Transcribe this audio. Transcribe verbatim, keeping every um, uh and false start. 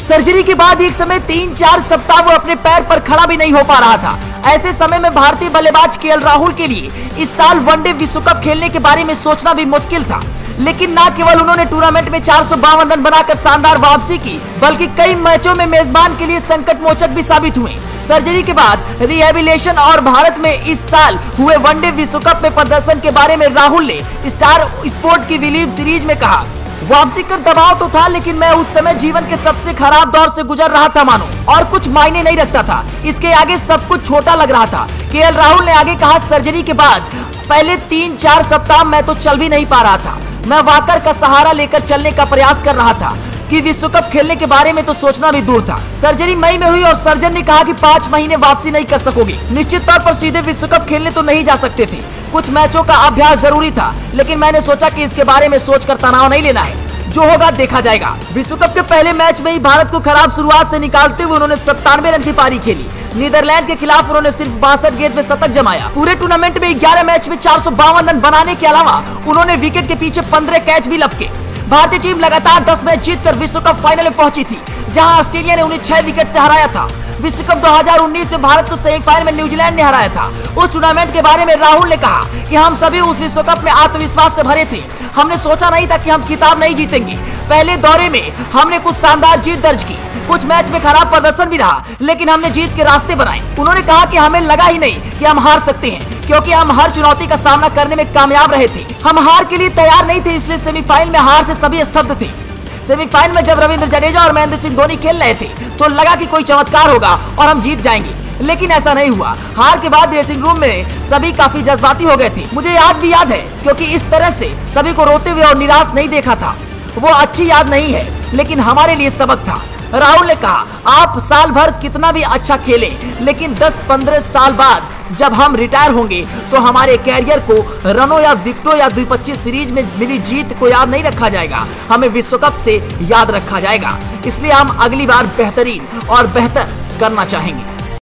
Surgery के बाद एक समय तीन चार सप्ताह वो अपने पैर पर खड़ा भी नहीं हो पा रहा था। ऐसे समय में भारतीय बल्लेबाज केएल राहुल के लिए इस साल वनडे विश्व कप खेलने के बारे में सोचना भी मुश्किल था। लेकिन न केवल उन्होंने टूर्नामेंट में चार सौ बावन रन बनाकर शानदार वापसी की, बल्कि कई मैचों में मेजबान के लिए संकट मोचक भी साबित हुए। सर्जरी के बाद रिहेबिलिटेशन और भारत में इस साल हुए वनडे विश्व कप में प्रदर्शन के बारे में राहुल ने स्टार स्पोर्ट की विलीव सीरीज में कहा, वापसी कर दबाव तो था, लेकिन मैं उस समय जीवन के सबसे खराब दौर से गुजर रहा था मानो, और कुछ मायने नहीं रखता था। इसके आगे सब कुछ छोटा लग रहा था। केएल राहुल ने आगे कहा, सर्जरी के बाद पहले तीन चार सप्ताह मैं तो चल भी नहीं पा रहा था। मैं वॉकर का सहारा लेकर चलने का प्रयास कर रहा था कि विश्व कप खेलने के बारे में तो सोचना भी दूर था। सर्जरी मई में हुई और सर्जन ने कहा कि पाँच महीने वापसी नहीं कर सकोगे। निश्चित तौर पर सीधे विश्व कप खेलने तो नहीं जा सकते थे, कुछ मैचों का अभ्यास जरूरी था, लेकिन मैंने सोचा कि इसके बारे में सोचकर तनाव नहीं लेना है, जो होगा देखा जाएगा। विश्व कप के पहले मैच में ही भारत को खराब शुरुआत से निकालते हुए उन्होंने सत्तानवे रन की पारी खेली। नीदरलैंड के खिलाफ उन्होंने सिर्फ बासठ गेंद में शतक जमाया। पूरे टूर्नामेंट में ग्यारह मैच में चार सौ बावन रन बनाने के अलावा उन्होंने विकेट के पीछे पंद्रह कैच भी लपके। भारतीय टीम लगातार दस मैच जीतकर विश्व कप फाइनल में पहुंची थी, जहां ऑस्ट्रेलिया ने उन्हें छह विकेट से हराया था। विश्व कप दो हज़ार उन्नीस में भारत को सेमीफाइनल में न्यूजीलैंड ने हराया था। उस टूर्नामेंट के बारे में राहुल ने कहा कि हम सभी उस विश्व कप में आत्मविश्वास से भरे थे। हमने सोचा नहीं था कि हम खिताब नहीं जीतेंगे। पहले दौरे में हमने कुछ शानदार जीत दर्ज की, कुछ मैच में खराब प्रदर्शन भी रहा, लेकिन हमने जीत के रास्ते बनाए। उन्होंने कहा कि हमें लगा ही नहीं कि हम हार सकते हैं, क्योंकि हम हर चुनौती का सामना करने में कामयाब रहे थे। हम हार के लिए तैयार नहीं थे, इसलिए सेमीफाइनल में हार से सभी स्तब्ध थे। सेमीफाइनल में जब रविंद्र जडेजा और महेंद्र सिंह धोनी खेल रहे थे तो लगा कि कोई चमत्कार होगा और हम जीत जाएंगे, लेकिन ऐसा नहीं हुआ। हार के बाद ड्रेसिंग रूम में सभी काफी जज्बाती हो गए थे। मुझे आज भी याद है, क्योंकि इस तरह से सभी को रोते हुए और निराश नहीं देखा था। वो अच्छी याद नहीं है, लेकिन हमारे लिए सबक था। राहुल ने कहा, आप साल भर कितना भी अच्छा खेले, लेकिन दस पंद्रह साल बाद जब हम रिटायर होंगे तो हमारे कैरियर को रनों या विकेटों या द्विपक्षीय सीरीज में मिली जीत को याद नहीं रखा जाएगा, हमें विश्व कप से याद रखा जाएगा। इसलिए हम अगली बार बेहतरीन और बेहतर करना चाहेंगे।